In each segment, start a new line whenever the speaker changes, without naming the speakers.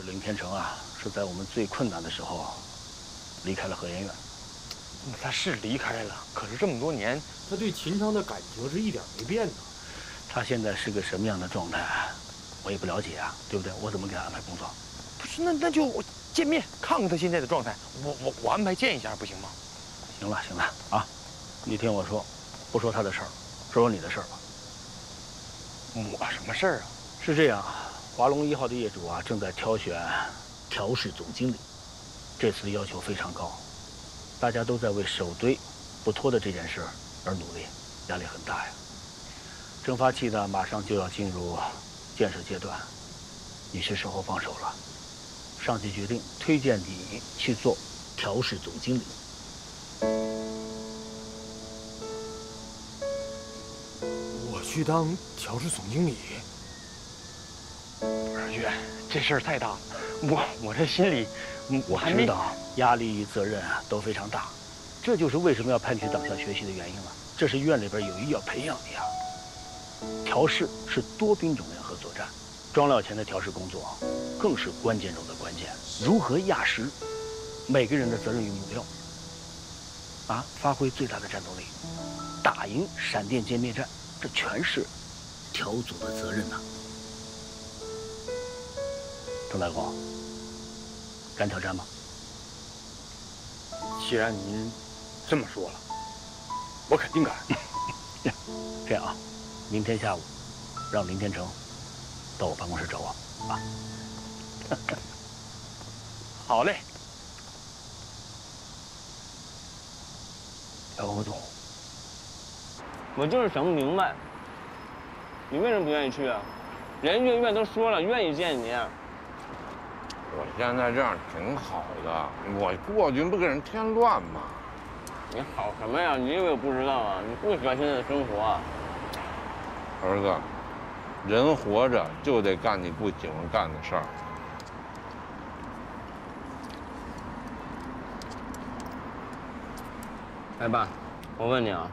林天成啊，是在我们最困难的时候离开了河研院。
他是离开了，可是这么多年，
他对秦昌的感情是一点没变呢。
他现在是个什么样的状态，我也不了解啊，对不对？我怎么给他安排工作？
不是，那就我见面看看他现在的状态，我安排见一下不行吗？
行了行了啊，你听我说，不说他的事儿，说说你的事儿吧。
我什么事儿啊？
是这样，华龙1号的业主啊，正在挑选调试总经理，这次的要求非常高，大家都在为首堆不脱的这件事而努力，压力很大呀。蒸发器呢，马上就要进入建设阶段，你是时候放手了。上级决定推荐你去做调试总经理。
我去当调试总经理？
不是岳，这事儿太大了，我这心里，我还没
知道压力与责任啊都非常大，这就是为什么要派你去党校学习的原因了。这是院里边有意要培养你啊。调试是多兵种联合作战，装料前的调试工作更是关键中的关键。如何压实每个人的责任与目标，啊，发挥最大的战斗力，打赢闪电歼灭战，这全是调组的责任呐。郑大公，敢挑战吗？
既然您这么说了，我肯定敢。
这样啊，明天下午让林天成到我办公室找我啊。
好嘞。
欧总，
我就是想不明白，你为什么不愿意去啊？人院院都说了，愿意见你。
我现在这样挺好的，我过去不给人添乱吗？
你好什么呀？你以为我不知道啊？你不喜欢现在的生活啊？
儿子，人活着就得干你不喜欢干的事儿。
哎爸，我问你啊。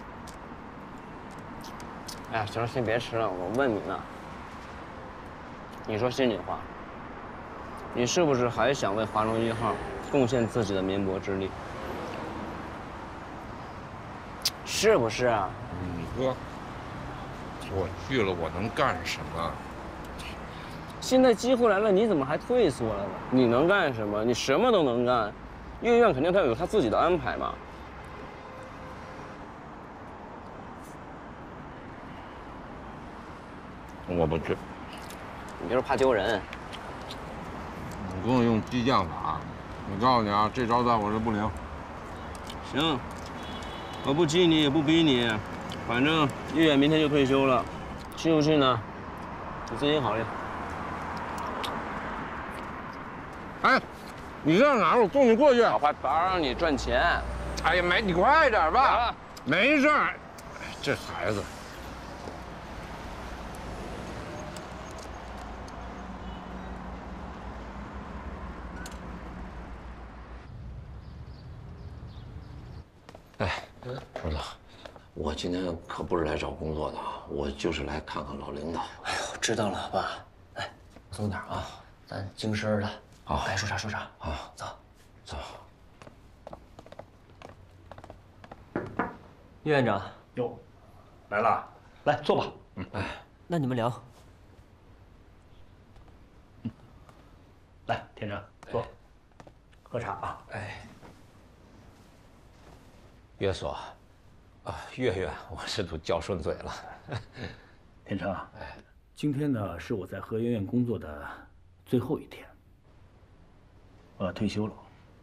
哎呀，行了，先别吃了，我问你呢。你说心里话，你是不是还想为华龙1号贡献自己的绵薄之力？是不是啊？
你说，我去了我能干什么？
现在机会来了，你怎么还退缩了呢？你能干什么？你什么都能干，院院肯定他有他自己的安排嘛。
我不去。
你就是怕丢人。
你跟我用激将法，我告诉你啊，这招在我这不灵。
行，我不激你也不逼你，反正岳远明天就退休了，去不去呢？你自己考虑。
哎，你在哪儿？我送你过去。
我还白让你赚钱。
哎呀，你快点吧。
啊，
没事儿。这孩子。
哎，儿子，我今天可不是来找工作的啊，我就是来看看老领导。
哎呦，知道了，爸。哎，松点啊，咱精神的。
好，
该说啥说啥。
好，
走，
走。
岳院长。
哟，来了，来坐吧。
哎，那你们聊。
来，天成，坐，喝茶啊。
哎。岳所，啊，岳岳，我这都叫顺嘴了。
天成，哎，今天呢是我在河研院工作的最后一天，我要退休了。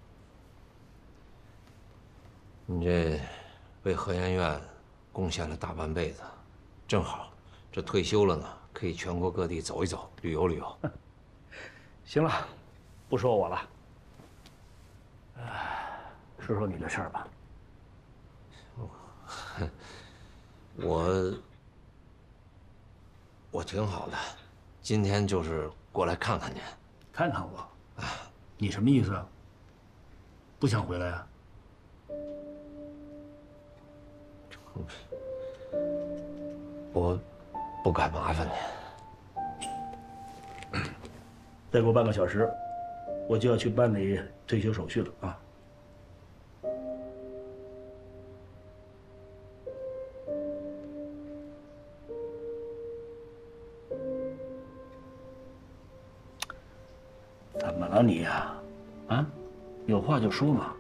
你这为河研院贡献了大半辈子，正好，这退休了呢，可以全国各地走一走，旅游旅游。
行了，不说我了，说说你的事儿吧。
我挺好的，今天就是过来看看您。
看看我？你什么意思啊？不想回来啊？
我不敢麻烦您。
再过半个小时，我就要去办理退休手续了啊。怎么了你呀？啊，有话就说嘛。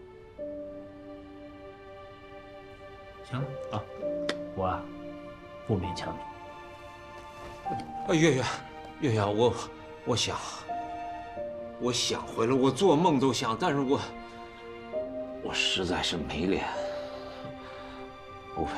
行啊，我啊，不勉强你。
月月，我想回来，我做梦都想，但是我实在是没脸，不配。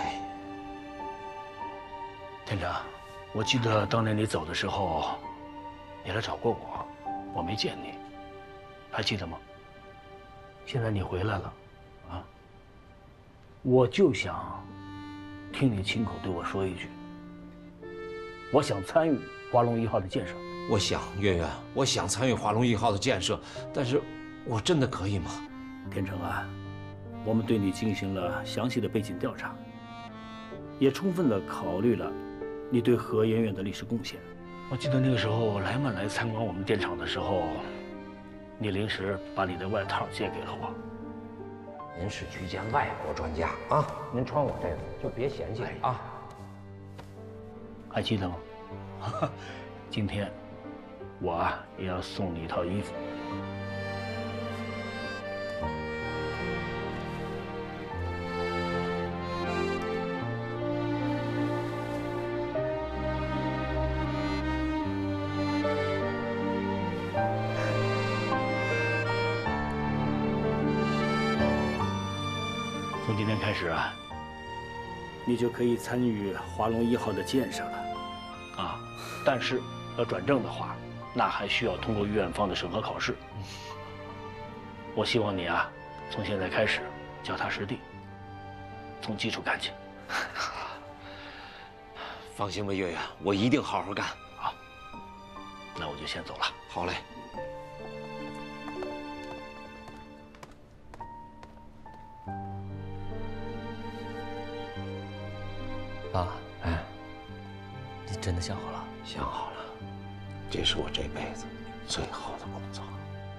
店长，我记得当年你走的时候，你来找过我，我没见你，还记得吗？现在你回来了，啊，我就想听你亲口对我说一句，我想参与华龙1号的建设。
我想，月月，我想参与华龙1号的建设，但是我真的可以吗？
田成啊，我们对你进行了详细的背景调查，也充分的考虑了你对河研院的历史贡献。我记得那个时候莱曼来参观我们电厂的时候，你临时把你的外套借给了我。
您是居间外国专家啊，您穿我这个就别嫌弃啊。
还记得吗？今天我啊也要送你一套衣服。从今天开始啊，你就可以参与华龙1号的建设了，啊，但是要转正的话，那还需要通过院方的审核考试。我希望你啊，从现在开始脚踏实地，从基础干起。
放心吧，月月，我一定好好干。
好，那我就先走了。
好嘞。
爸，哎，你真的想好了？
想好了，这是我这辈子最好的工作。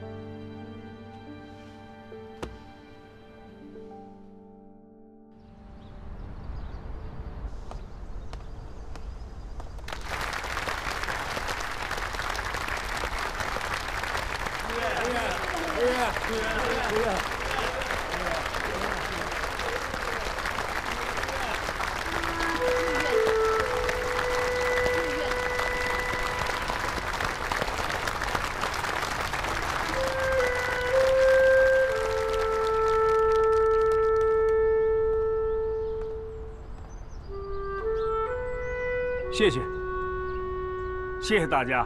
谢谢，谢谢大家。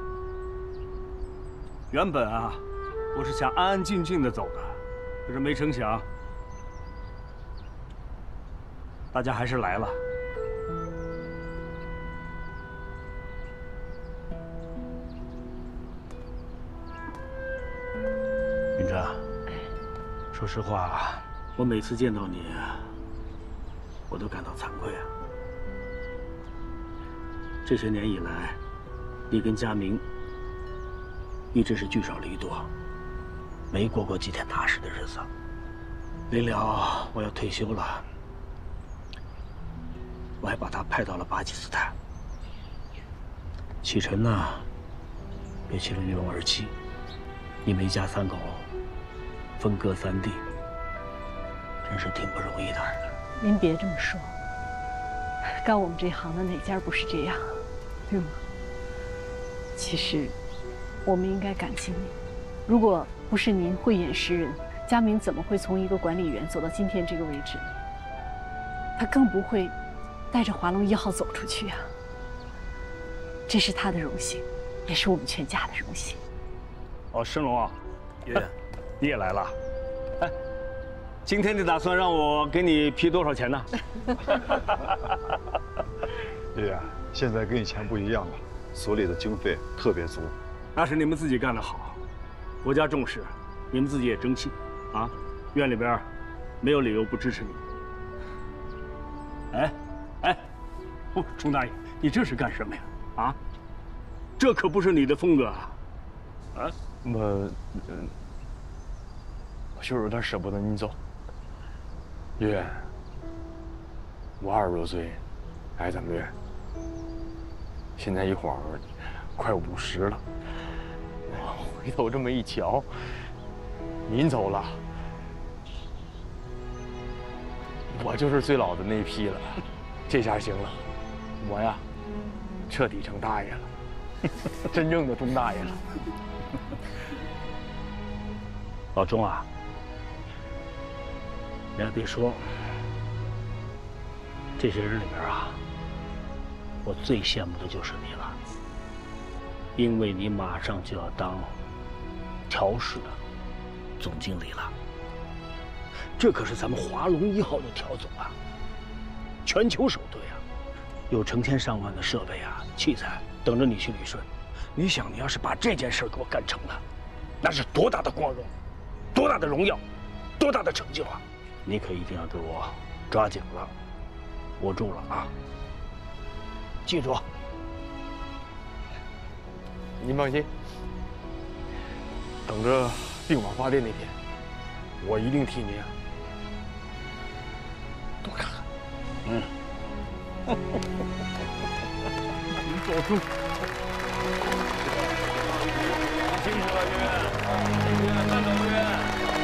原本啊，我是想安安静静的走的，可是没成想，大家还是来了。云珍，说实话，我每次见到你，我都感到惭愧啊。这些年以来，你跟佳明一直是聚少离多，没过过几天踏实的日子。临了我要退休了，我还把他派到了巴基斯坦。启辰呢，也去了女王儿妻，你们一家3口分隔3地，真是挺不容易的。
您别这么说，干我们这行的哪家不是这样？对吗？其实，我们应该感激您。如果不是您慧眼识人，佳明怎么会从一个管理员走到今天这个位置呢？他更不会带着华龙1号走出去呀。这是他的荣幸，也是我们全家的荣幸。
哦，申龙啊，爷爷，你也来了。哎，今天你打算让我给你批多少钱呢？
爷爷，现在跟以前不一样了，所里的经费特别足。
那是你们自己干得好，国家重视，你们自己也争气，啊，院里边没有理由不支持你。哎，钟大爷，你这是干什么呀？啊，这可不是你的风格啊！ 啊？
我就有点舍不得你走。月月，我20多岁，挨咱们院，现在一晃快50了。我回头这么一瞧，您走了，我就是最老的那一批了。这下行了，我呀，彻底成大爷了，真正的钟大爷了。
老钟啊，你还别说，这些人里边啊，我最羡慕的就是你了，因为你马上就要当调试的总经理了。这可是咱们华龙1号的调总啊，全球首队啊，有成千上万的设备啊、器材等着你去旅顺。你想，你要是把这件事给我干成了，那是多大的光荣，多大的荣耀，多大的成就啊！你可一定要给我抓紧了，握住了啊！记住，
您放心，等着病房发电那天，我一定替您多看看。
嗯。
您保重。
辛苦了，月月，慢走，月月。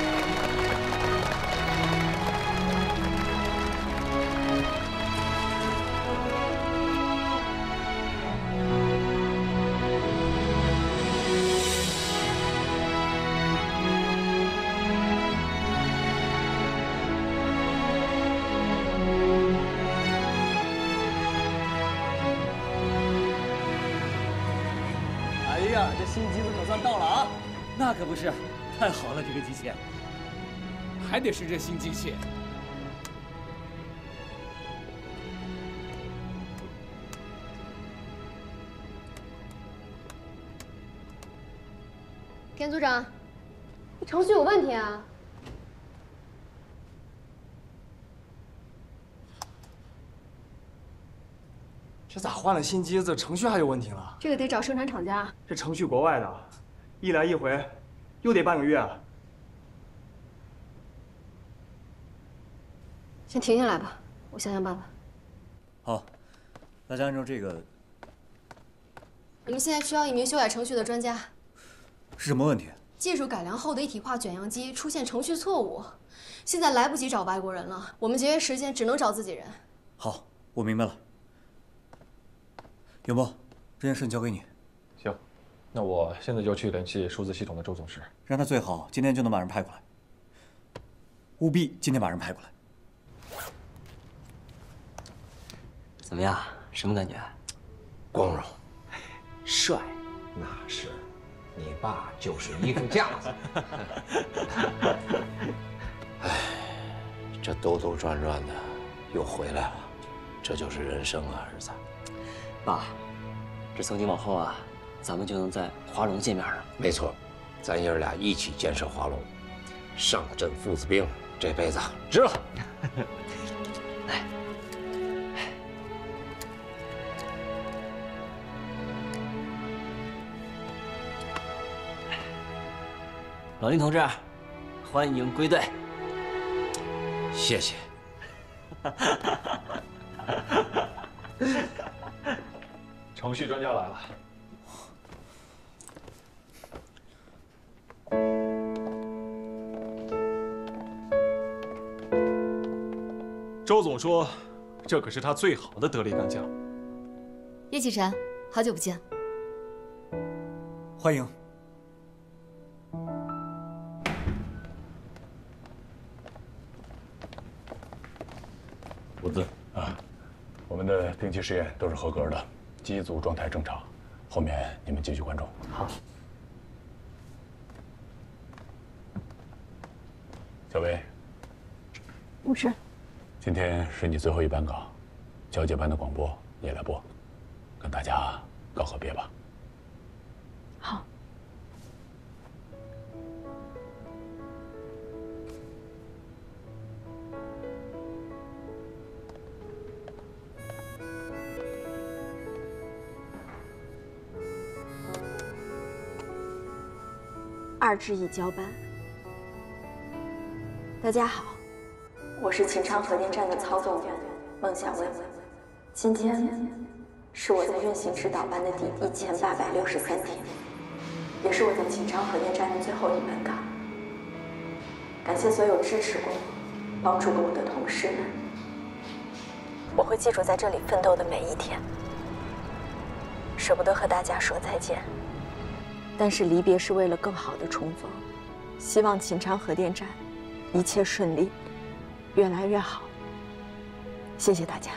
这新机子可算到了啊！那可不是，太好了，这个机器，
还得是这新机器。
田组长，你程序有问题啊！
这咋换了新机子，程序还有问题了？
这个得找生产厂家。
这程序国外的，一来一回，又得半个月。
先停下来吧，我想想办法。
好，大家按照这个。
你们现在需要一名修改程序的专家。
是什么问题？
技术改良后的一体化卷样机出现程序错误，现在来不及找外国人了，我们节约时间，只能找自己人。
好，我明白了。永波，这件事交给你。
行，那我现在就去联系数字系统的周总师，
让他最好今天就能把人派过来，务必今天把人派过来。 怎么样？什么感觉？
光荣，
帅。
那是，你爸就是一副架子。哎，这兜兜转转的又回来了，这就是人生啊，儿子。
爸，这从今往后啊，咱们就能在华龙见面了。
没错，咱爷儿俩一起建设华龙，上阵父子兵，这辈子值了。
来，老林同志，欢迎归队。
谢谢。
程序专家来了。周总说，这可是他最好的得力干将。
叶启辰，好久不见。
欢迎。
伍兹啊，我们的定期实验都是合格的，机组状态正常，后面你们继续关注。
好。
小薇，
牧师，
今天是你最后一班岗，交接班的广播你也来播，跟大家告个别吧。
好。
2支一交班。大家好，我是秦昌核电站的操纵员孟小薇。今天是我在运行指导班的第1863天，也是我在秦昌核电站的最后一班岗。感谢所有支持过我、帮助过我的同事们，我会记住在这里奋斗的每一天。舍不得和大家说再见，但是离别是为了更好的重逢。希望秦昌核电站一切顺利，越来越好。谢谢大家。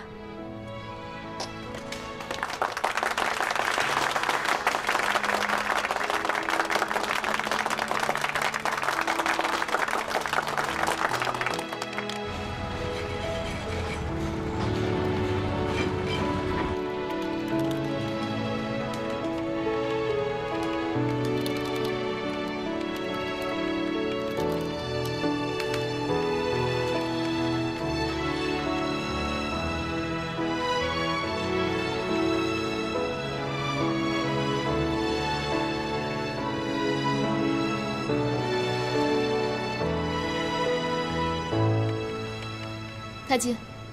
太极，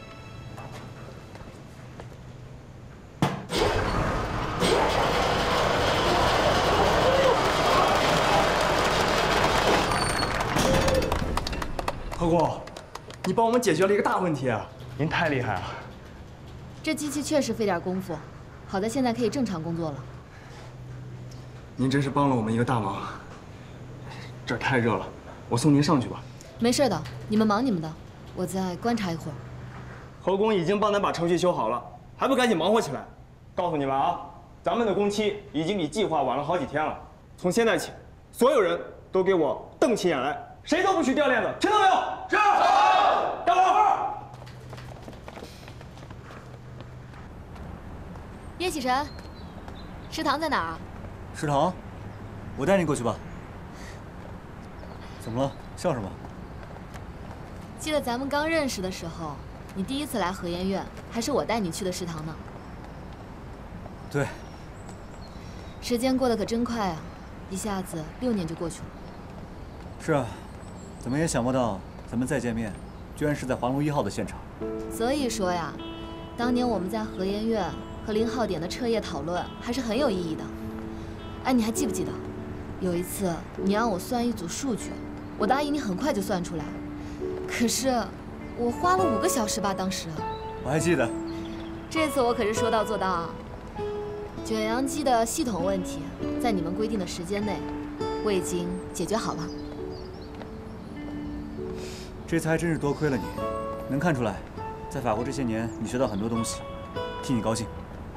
何工，你帮我们解决了一个大问题啊！您太厉害了。
这机器确实费点功夫，好在现在可以正常工作了。
您真是帮了我们一个大忙。这儿太热了，我送您上去吧。
没事的，你们忙你们的。我再观察一会儿。
何工已经帮咱把程序修好了，还不赶紧忙活起来？告诉你们啊，咱们的工期已经比计划晚了好几天了。从现在起，所有人都给我瞪起眼来，谁都不许掉链子，听到没有？是。干活。
叶启辰，食堂在哪儿？
食堂，我带你过去吧。怎么了？笑什么？
记得咱们刚认识的时候，你第一次来核研院，还是我带你去的食堂呢。
对。
时间过得可真快啊，一下子6年就过去了。
是啊，怎么也想不到咱们再见面，居然是在华龙1号的现场。
所以说呀，当年我们在核研院和0号点的彻夜讨论，还是很有意义的。哎，你还记不记得，有一次你让我算一组数据，我答应你很快就算出来。可是，我花了5个小时吧，当时。
我还记得。
这次我可是说到做到啊！卷扬机的系统问题，在你们规定的时间内，我已经解决好了。
这次还真是多亏了你，能看出来，在法国这些年你学到很多东西，替你高兴。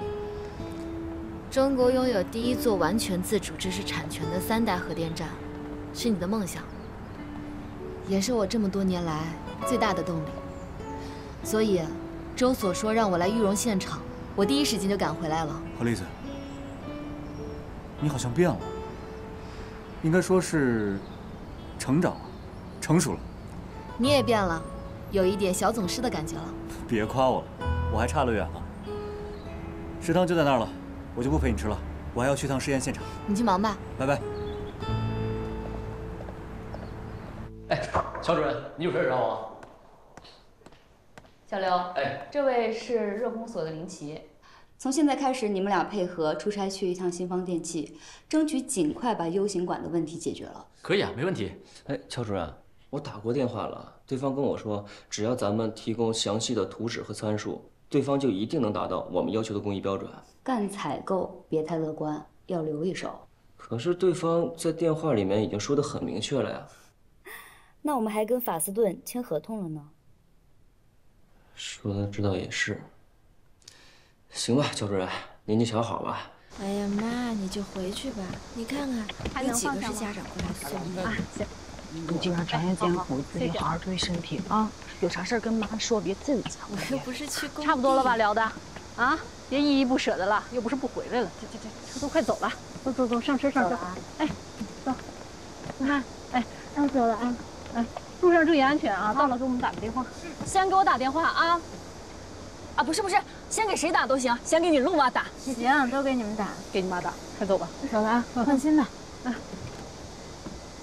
中国拥有第一座完全自主知识产权的3代核电站，是你的梦想。也是我这么多年来最大的动力，所以周所说让我来玉荣现场，我第一时间就赶回来了。
何丽子，你好像变了，应该说是成长了，成熟了。
你也变了，有一点小总师的感觉了。
别夸我了，我还差得远了。食堂就在那儿了，我就不陪你吃了，我还要去趟试验现场。
你去忙吧，
拜拜。
哎，乔主任，你有事找我？
小刘，
哎，
这位是热工所的林奇。从现在开始，你们俩配合出差去一趟新方电器，争取尽快把 U 型管的问题解决了。
可以啊，没问题。
哎，乔主任，我打过电话了，对方跟我说，只要咱们提供详细的图纸和参数，对方就一定能达到我们要求的工艺标准。
干采购别太乐观，要留一手。
可是对方在电话里面已经说得很明确了呀。
那我们还跟法斯顿签合同了呢。
说的这倒也是。行吧，乔主任，您就想好吧。
哎呀妈，你就回去吧。你看看，有几个是家长过来送的啊？
行，你就让专业监护自己好好注意身体啊。有啥事儿跟妈说，别自己藏。
我又不是去工地。
差不多了吧，聊的，啊，别依依不舍的了，又不是不回来了。车都快走了，走，上车上车。哎，走，你看，哎，要走了啊。哎，路上注意安全啊！到了给我们打个电话。
先给我打电话啊！啊，不是，先给谁打都行，先给你陆妈打。
行，都给你们打，
给你妈打。快走吧，
走了啊，放心吧。
啊。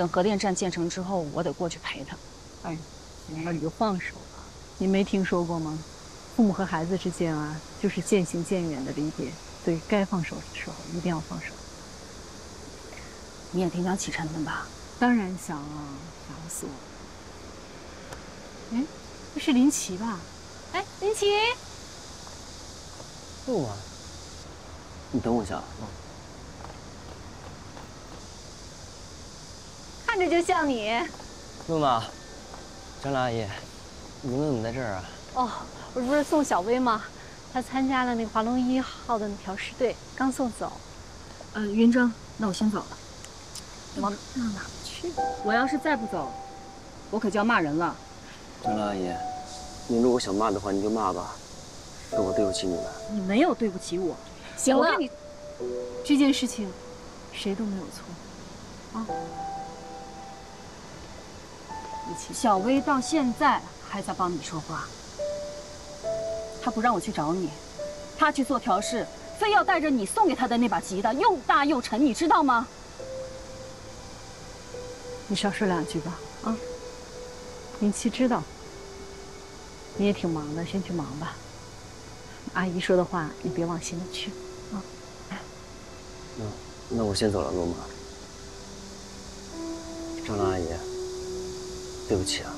等核电站建成之后，我得过去陪他。哎，行了，你就放手吧。你没听说过吗？父母和孩子之间啊，就是渐行渐远的离别，所以该放手的时候一定要放手。你也挺想启程的吧？当然想啊，想死我了。哎，这是林奇吧？哎，林奇。
陆啊，你等我一下。
看着就像你。
陆妈，张兰阿姨，你们怎么在这儿啊？
哦，我不是送小薇吗？她参加了那个华龙1号的调试队，刚送走。云峥，那我先走了。我到哪去？我要是再不走，我可就要骂人了。
张兰阿姨，你如果想骂的话，你就骂吧，是我对不起你们。
你没有对不起我。行了，这件事情，谁都没有错，啊。小薇到现在还在帮你说话。她不让我去找你，她去做调试，非要带着你送给她的那把吉他，又大又沉，你知道吗？你少说两句吧，啊。林奇知道，你也挺忙的，先去忙吧。阿姨说的话，你别往心里去，啊。
那我先走了，陆妈。张兰阿姨，对不起啊。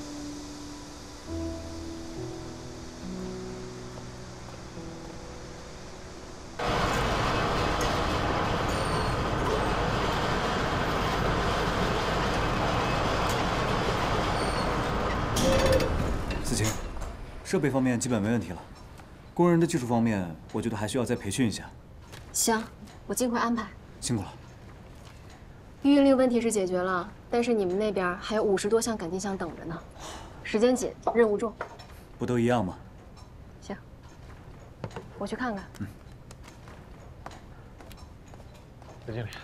思晴，设备方面基本没问题了，工人的技术方面，我觉得还需要再培训一下。
行，我尽快安排。
辛苦了。
预运令问题是解决了，但是你们那边还有50多项赶进项等着呢，时间紧，任务重。
不都一样吗？
行，我去看看。
刘经理，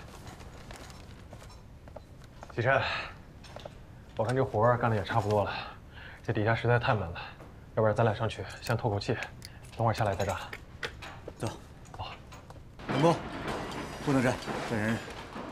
启琛，我看这活儿干的也差不多了，这底下实在太闷了，要不然咱俩上去先透口气，等会儿下来再干。
走。好。员工，不能站，站人。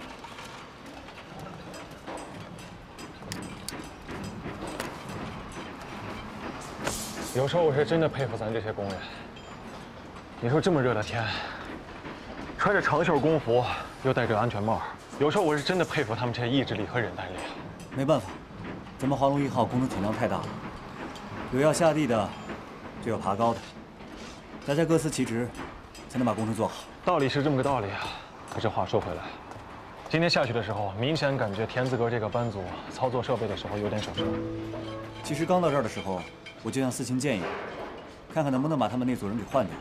有时候我是真的佩服咱这些工人。你说这么热的天，穿着长袖工服，又戴着安全帽，有时候我是真的佩服他们这些意志力和忍耐力。
没办法，咱们华龙1号工程体量太大了，有要下地的，就有爬高的，大家各司其职，才能把工程做好。
道理是这么个道理啊，可是话说回来，今天下去的时候，明显感觉田字格这个班组操作设备的时候有点手生。
其实刚到这儿的时候，我就向思晴建议，看看能不能把他们那组人给换掉。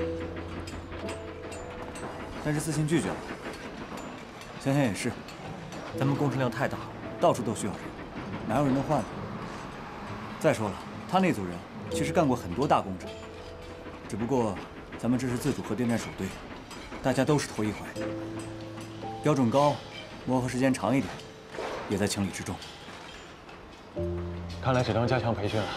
但是思晴拒绝了。想想也是，咱们工程量太大，到处都需要人，哪有人能换呢？再说了，他那组人其实干过很多大工程，只不过咱们这是自主核电站首队，大家都是头一回，标准高，磨合时间长一点，也在情理之中。
看来只能加强培训了。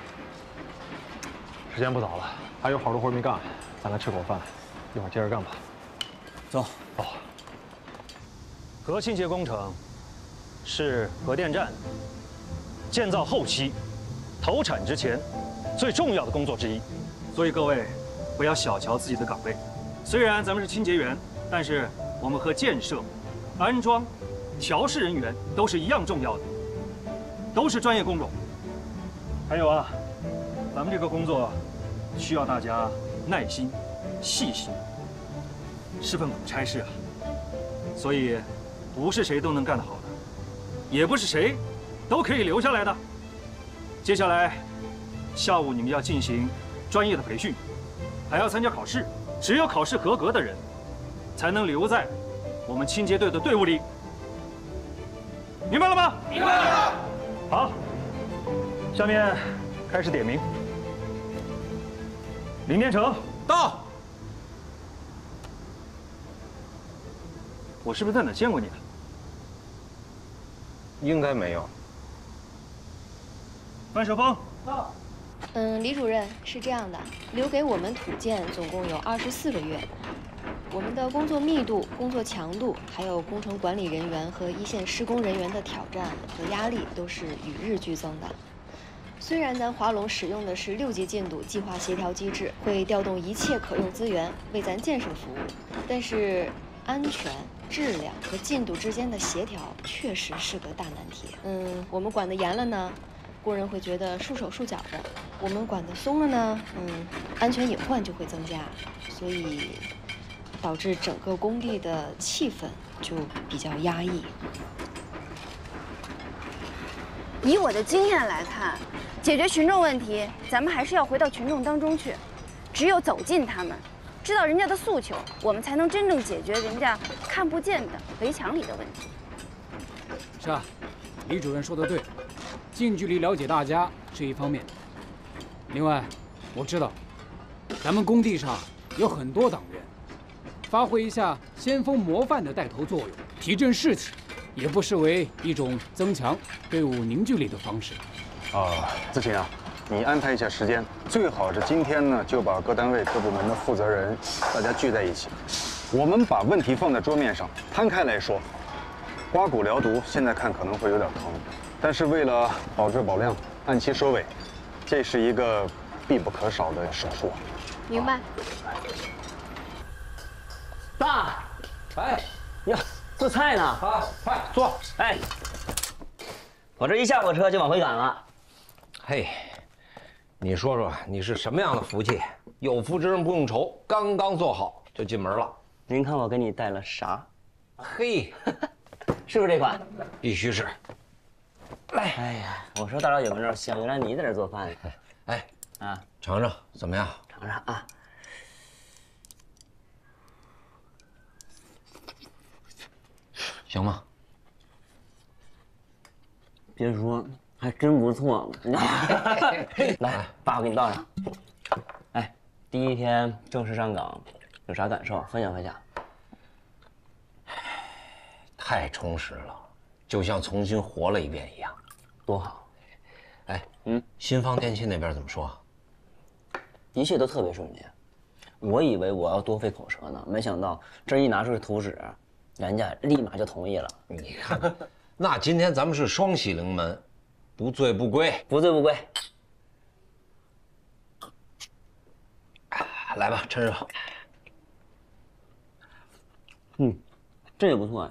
时间不早了，还有好多活没干，咱来吃口饭，一会儿接着干吧。
走。
走。
核清洁工程是核电站建造后期、投产之前最重要的工作之一，所以各位不要小瞧自己的岗位。虽然咱们是清洁员，但是我们和建设、安装、调试人员都是一样重要的，都是专业工种。还有啊，咱们这个工作需要大家耐心、细心，是份苦差事啊。所以，不是谁都能干得好的，也不是谁都可以留下来的。接下来，下午你们要进行专业的培训，还要参加考试。只有考试合格的人，才能留在我们清洁队的队伍里。明白了吗？明白了。好，下面开始点名。林天成到。我是不是在哪见过你啊？
应该没有。
范守峰到。
李主任是这样的，留给我们土建总共有24个月， 我们的工作密度、工作强度，还有工程管理人员和一线施工人员的挑战和压力都是与日俱增的。虽然咱华龙使用的是6级进度计划协调机制，会调动一切可用资源为咱建设服务，但是安全、质量和进度之间的协调确实是个大难题。我们管得严了呢，工人会觉得束手束脚的；我们管得松了呢，安全隐患就会增加，所以导致整个工地的气氛就比较压抑。
以我的经验来看，解决群众问题，咱们还是要回到群众当中去，只有走进他们，知道人家的诉求，我们才能真正解决人家看不见的围墙里的问题。
是啊，李主任说的对，近距离了解大家是一方面。另外，我知道咱们工地上有很多党员，发挥一下先锋模范的带头作用，提振士气，也不失为一种增强队伍凝聚力的方式。
子晴啊，你安排一下时间，最好是今天呢就把各单位各部门的负责人大家聚在一起，我们把问题放在桌面上摊开来说。刮骨疗毒现在看可能会有点疼，但是为了保质保量、按期收尾，这是一个必不可少的手术。
明白。
爸，哎呀，做菜呢？啊，快坐。哎，我这一下火车就往回赶了。
嘿，你说说，你是什么样的福气？有福之人不用愁，刚刚做好就进门了。
您看我给你带了啥？
嘿，
是不是这款？
必须是。
来，哎呀，我说大老远门这儿香，原来你在这做饭。
哎，
啊，
尝尝怎么样？
尝尝啊。
行吗？
别说，还真不错。来，爸，我给你倒上。哎，第一天正式上岗，有啥感受？分享分享。
太充实了，就像重新活了一遍一样，
多好。
哎，新方电器那边怎么说？
一切都特别顺利。我以为我要多费口舌呢，没想到这一拿出图纸，人家立马就同意了。
你看，那今天咱们是双喜临门，不醉不归，
不醉不归。
来吧，趁热。
这也不错。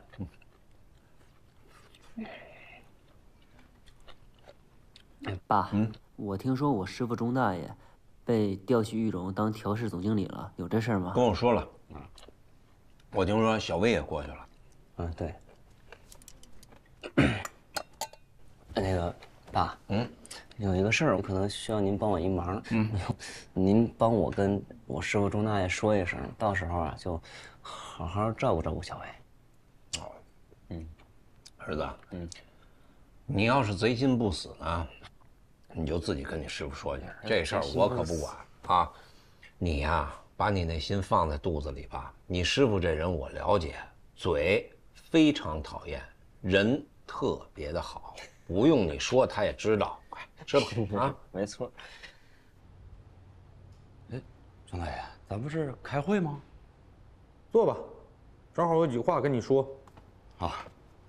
爸，我听说我师傅钟大爷被调去玉龙当调试总经理了，有这事儿吗？
跟我说了。我听说小薇也过去了。
对。那个爸，有一个事儿，我可能需要您帮我一忙。您帮我跟我师傅钟大爷说一声，到时候啊就好好照顾照顾小薇。
儿子，你要是贼心不死呢，你就自己跟你师傅说去，这事儿我可不管啊。你呀，把你那心放在肚子里吧。你师傅这人我了解，嘴非常讨厌，人特别的好，不用你说他也知道。吃吧啊，
没错。
哎，钟大爷，咱不是开会吗？
坐吧，正好有几句话跟你说。
啊。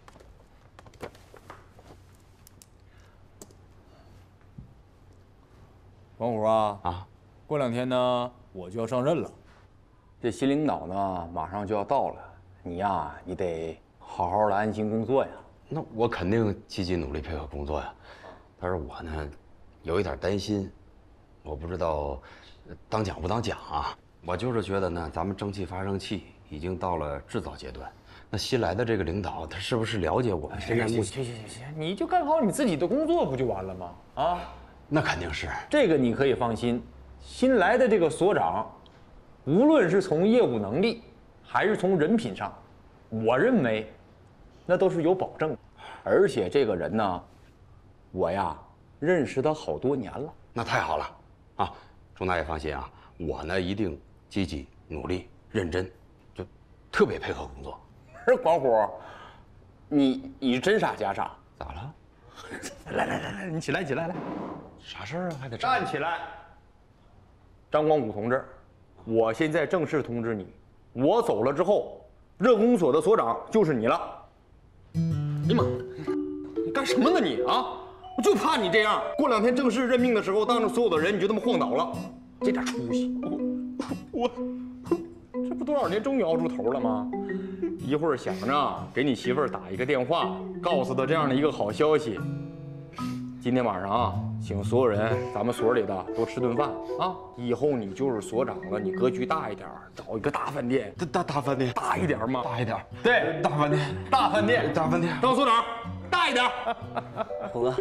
王虎啊，过2天呢，我就要上任了。这新领导呢，马上就要到了，你呀，你得好好的安心工作呀。
那我肯定积极努力配合工作呀。但是我呢，有一点担心，我不知道当讲不当讲啊。我就是觉得呢，咱们蒸汽发生器已经到了制造阶段，那新来的这个领导，他是不是了解我们现在目前？
行，你就干好你自己的工作不就完了吗？啊，
那肯定是。
这个你可以放心，新来的这个所长，无论是从业务能力，还是从人品上，我认为，那都是有保证的。而且这个人呢，我呀认识他好多年了。
那太好了，啊，钟大爷放心啊，我呢一定积极努力、认真，就特别配合工作。
不是广虎，你真傻假傻？
咋了？
来，你起来，来。
啥事儿啊？还得
站起来。张光武同志，我现在正式通知你， 我走了之后，热工所的所长就是你了。哎呀妈，你干什么呢你啊？我就怕你这样，过2天正式任命的时候，当着所有的人你就这么晃倒了，这点出息。我这不多少年终于熬出头了吗？一会儿想着给你媳妇儿打一个电话，告诉她这样的一个好消息。今天晚上啊，请所有人，咱们所里的都吃顿饭啊！以后你就是所长了，你格局大一点，找一个大饭店，大饭店大一点嘛，大一点。对，大饭店，大饭店，大饭店。当所长，大一点。
虎哥，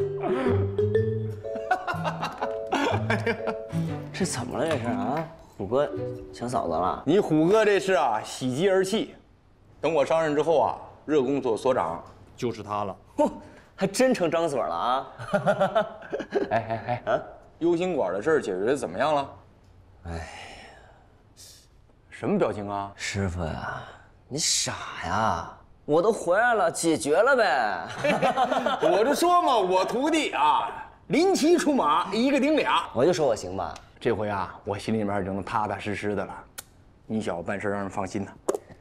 这怎么了这是啊？虎哥想嫂子了？
你虎哥这是啊，喜极而泣。等我上任之后啊，热工所所长就是他了。
还真成张所了啊！
哎，U 型管的事儿解决的怎么样了？
哎呀，
什么表情啊？
师傅呀，你傻呀！我都回来了，解决了呗。
我就说嘛，我徒弟啊，临骑出马，一个顶俩。
我就说我行吧。
这回啊，我心里面已经踏踏实实的了。你小子办事让人放心呐。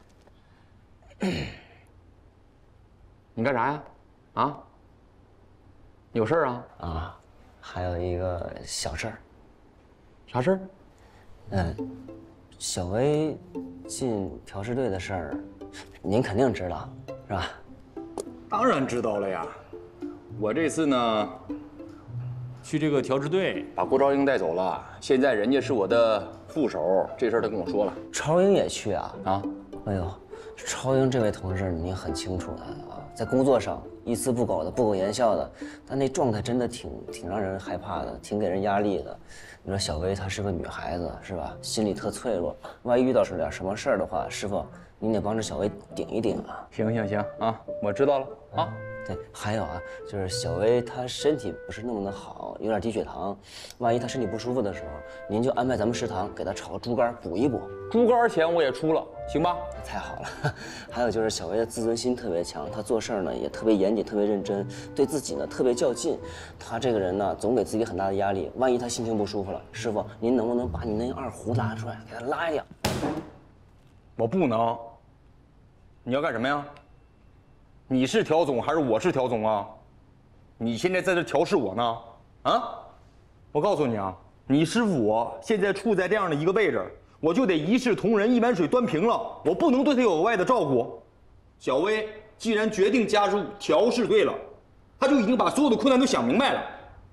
你干啥呀？啊？有事儿啊？
啊，还有一个小事儿。
啥事儿？
小薇进调试队的事儿，您肯定知道，是吧？
当然知道了呀。我这次呢，去这个调制队把郭朝英带走了，现在人家是我的副手，这事儿他跟我说了。
朝英也去啊？
啊？
哎呦，朝英这位同志您很清楚的啊，在工作上一丝不苟的、不苟言笑的，但那状态真的挺让人害怕的，挺给人压力的。你说小薇她是个女孩子是吧？心里特脆弱，万一遇到是点什么事儿的话，师傅您得帮着小薇顶一顶啊。
行啊，我知道了啊。
对，还有啊，就是小薇她身体不是那么的好，有点低血糖，万一她身体不舒服的时候，您就安排咱们食堂给她炒个猪肝补一补。
猪肝钱我也出了，行吧？
太好了。还有就是小薇的自尊心特别强，她做事儿呢也特别严谨、特别认真，对自己呢特别较劲。她这个人呢总给自己很大的压力，万一她心情不舒服了，师傅您能不能把你那二胡拿出来，给她拉一点？
我不能。你要干什么呀？你是调总还是我是调总啊？你现在在这调试我呢？啊！我告诉你啊，你师傅我现在处在这样的一个位置，我就得一视同仁，一碗水端平了，我不能对他有额外的照顾。小薇既然决定加入调试队了，他就已经把所有的困难都想明白了。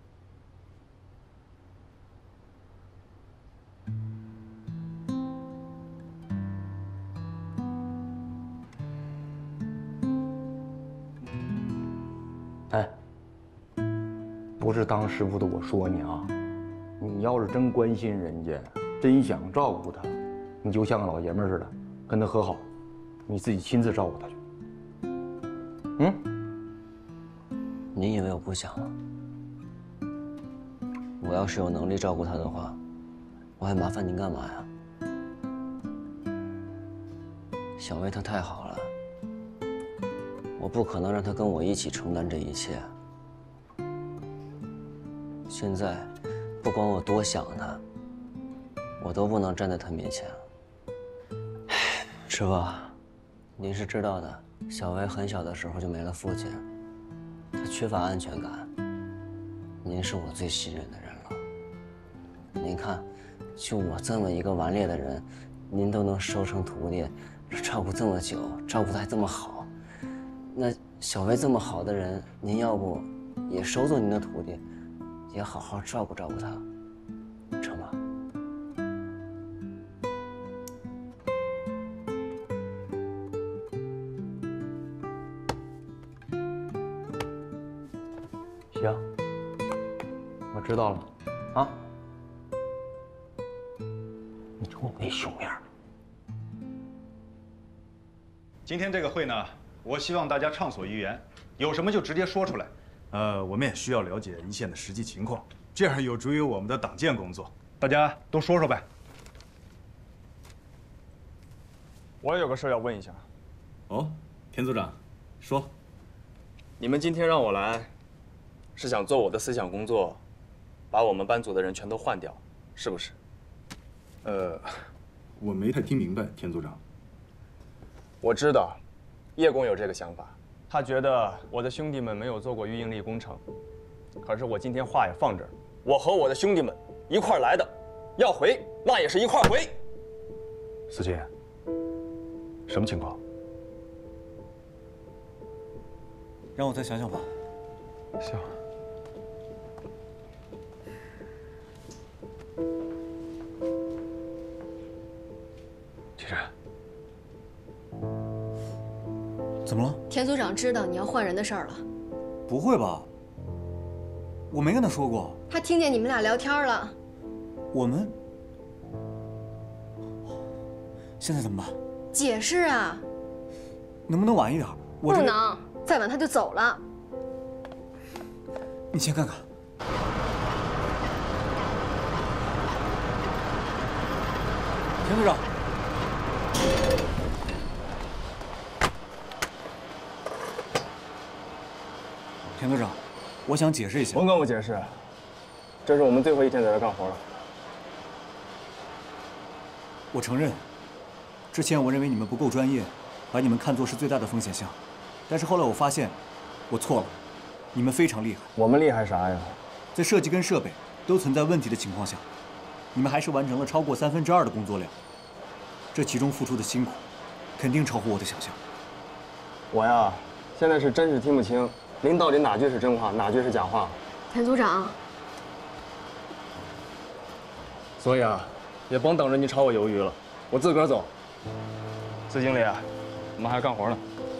哎，不是当师傅的我说你啊，你要是真关心人家，真想照顾他，你就像个老爷们似的，跟他和好，你自己亲自照顾他去。
您以为我不想吗？我要是有能力照顾他的话，我还麻烦您干嘛呀？小薇她太好了，我不可能让她跟我一起承担这一切。现在，不管我多想她，我都不能站在她面前了。师傅，您是知道的，小薇很小的时候就没了父亲，她缺乏安全感。您是我最信任的人了。您看，就我这么一个顽劣的人，您都能收成徒弟，照顾这么久，照顾得还这么好。那小薇这么好的人，您要不也收做您的徒弟，也好好照顾照顾她，成吗？
行，我知道了，啊。你瞅你那熊样。
今天这个会呢，我希望大家畅所欲言，有什么就直接说出来。我们也需要了解一线的实际情况，这样有助于我们的党建工作。大家都说说呗。
我也有个事要问一下。
哦，田组长，说。
你们今天让我来，是想做我的思想工作，把我们班组的人全都换掉，是不是？
我没太听明白，田组长。
我知道，叶公有这个想法，他觉得我的兄弟们没有做过预应力工程。可是我今天话也放这儿，我和我的兄弟们一块儿来的，要回那也是一块儿回。
思琴，什么情况？
让我再想想吧。
行。其实，
怎么了？
田组长知道你要换人的事儿了。
不会吧？我没跟他说过。
他听见你们俩聊天了。
我们现在怎么办？
解释啊！
能不能晚一点？
不能，再晚他就走了。
你先看看。田组长。田组长，我想解释一下。
甭跟我解释，这是我们最后一天在这干活了。
我承认，之前我认为你们不够专业，把你们看作是最大的风险项。但是后来我发现，我错了，你们非常厉害。
我们厉害啥呀？
在设计跟设备都存在问题的情况下，你们还是完成了超过2/3的工作量。这其中付出的辛苦，肯定超乎我的想象。
我呀，现在是真是听不清，您到底哪句是真话，哪句是假话？
田组长。
所以啊，也甭等着你炒我鱿鱼了，我自个儿走。司经理，我们还干活呢。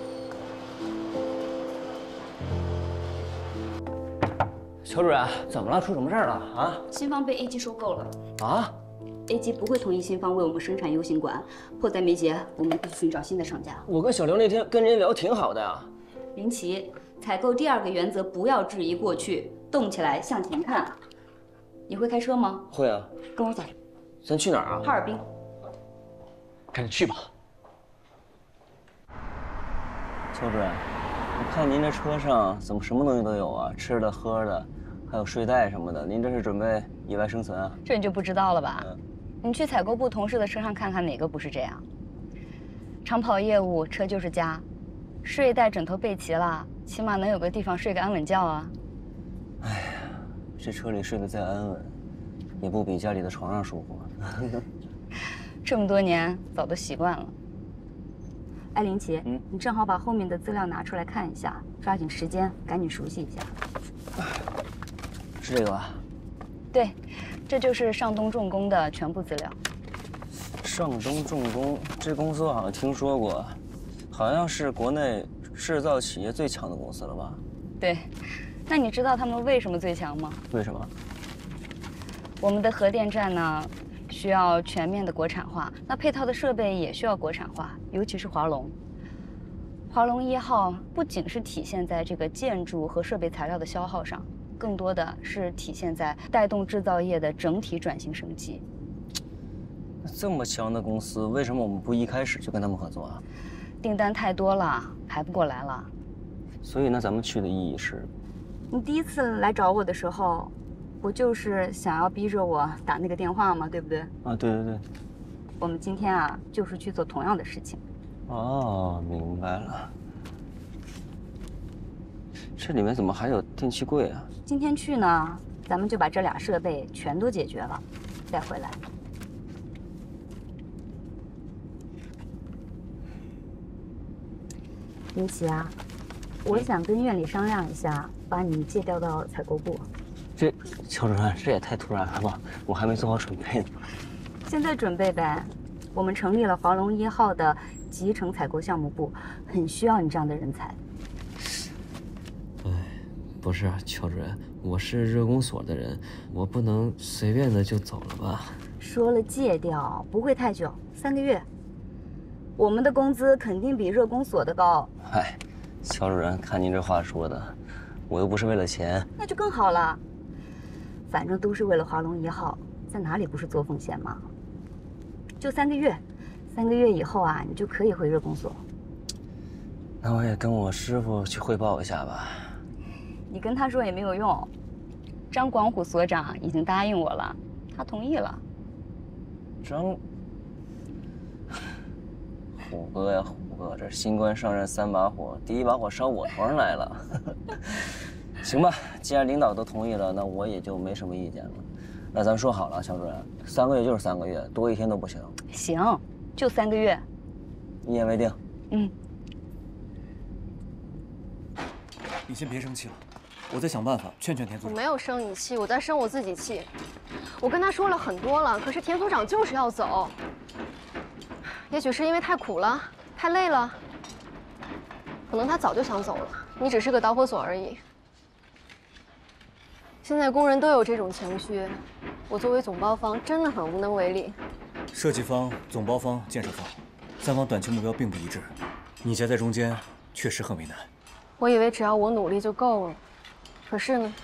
乔主任，怎么了？出什么事儿了啊？
新方被 A 级收购了。
啊
？A 级不会同意新方为我们生产 U 型管，迫在眉睫，我们必须寻找新的商家。
我跟小刘那天跟人聊挺好的呀。
林奇，采购第2个原则，不要质疑过去，动起来向前看。你会开车吗？
会啊。
跟我走。
咱去哪儿啊？
哈尔滨。
赶紧去吧。
邱主任，我看您这车上怎么什么东西都有啊？吃的、喝的，还有睡袋什么的。您这是准备野外生存啊？
这你就不知道了吧？你去采购部同事的车上看看，哪个不是这样？长跑业务，车就是家，睡袋、枕头备齐了，起码能有个地方睡个安稳觉啊。
哎呀，这车里睡得再安稳，也不比家里的床上舒服。
这么多年，早都习惯了。哎，林奇，你正好把后面的资料拿出来看一下，抓紧时间，赶紧熟悉一下。
是这个吧？
对，这就是上东重工的全部资料。
上东重工这公司我好像听说过，好像是国内制造企业最强的公司了吧？
对，那你知道他们为什么最强吗？
为什么？
我们的核电站呢，需要全面的国产化，那配套的设备也需要国产化，尤其是华龙。华龙1号不仅是体现在这个建筑和设备材料的消耗上，更多的是体现在带动制造业的整体转型升级。
这么强的公司，为什么我们不一开始就跟他们合作啊？
订单太多了，排不过来了。
所以呢，咱们去的意义是？
你第一次来找我的时候，不就是想要逼着我打那个电话吗？对不对？
啊，对对对。
我们今天啊，就是去做同样的事情。
哦，明白了。这里面怎么还有电器柜啊？
今天去呢，咱们就把这俩设备全都解决了，再回来。林奇啊，我想跟院里商量一下，把你借调到采购部。
这乔主任，这也太突然了吧！我还没做好准备呢。
现在准备呗。我们成立了华龙1号的集成采购项目部，很需要你这样的人才。
哎，不是乔主任，我是热工所的人，我不能随便的就走了吧？
说了借调不会太久，3个月。我们的工资肯定比热工所的高。
嗨，乔主任，看您这话说的，我又不是为了钱。
那就更好了，反正都是为了华龙1号，在哪里不是做奉献吗？就3个月，3个月以后啊，你就可以回热工所。
那我也跟我师傅去汇报一下吧。
你跟他说也没有用，张广虎所长已经答应我了，他同意了。
虎哥呀，虎哥，这新官上任3把火，第1把火烧我头上来了。行吧，既然领导都同意了，那我也就没什么意见了。那咱说好了，乔主任，3个月就是3个月，多1天都不行。
行，就3个月。
一言为定。
嗯。
你先别生气了，我再想办法劝劝田组长。
我没有生你气，我在生我自己气。我跟他说了很多了，可是田组长就是要走。也许是因为太苦了，太累了，可能他早就想走了，你只是个导火索而已。现在工人都有这种情绪，我作为总包方真的很无能为力。
设计方、总包方、建设方，3方短期目标并不一致，你夹在中间，确实很为难。
我以为只要我努力就够了，可是呢？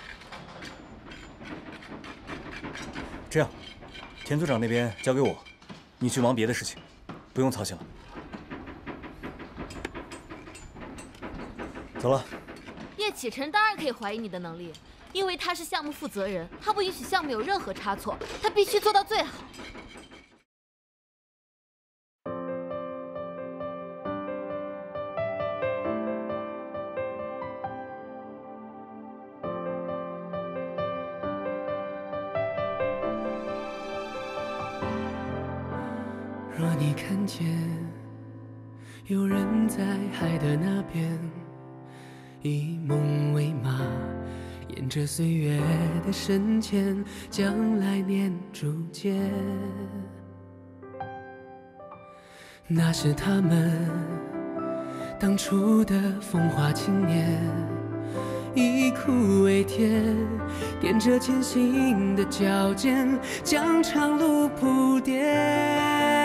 这样，田组长那边交给我，你去忙别的事情，不用操心了。走了。
叶启辰当然可以怀疑你的能力，因为他是项目负责人，他不允许项目有任何差错，他必须做到最好。
若你看见有人在海的那边，以梦为马，沿着岁月的深浅，将来年逐渐。那是他们当初的风华青年，以苦为甜，踮着前行的脚尖，将长路铺垫。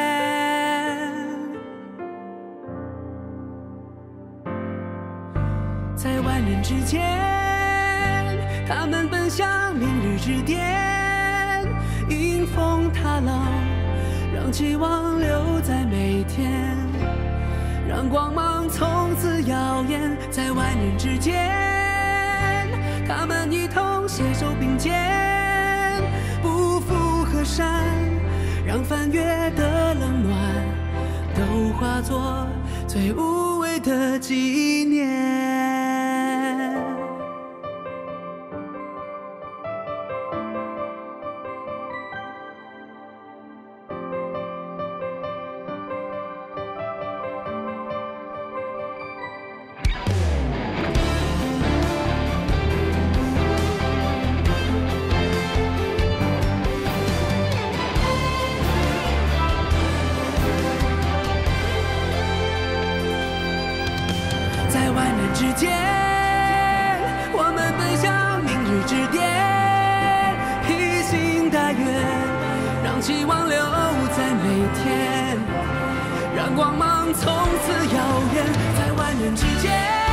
在万人之间，他们奔向明日之巅，迎风踏浪，让期望留在每天，让光芒从此耀眼。在万人之间，他们一同携手并肩，不负河山，让翻越的冷暖都化作最无畏的纪念。之间，我们奔向明日之巅，披星戴月，让期望留在每天，让光芒从此耀眼。在万人之间。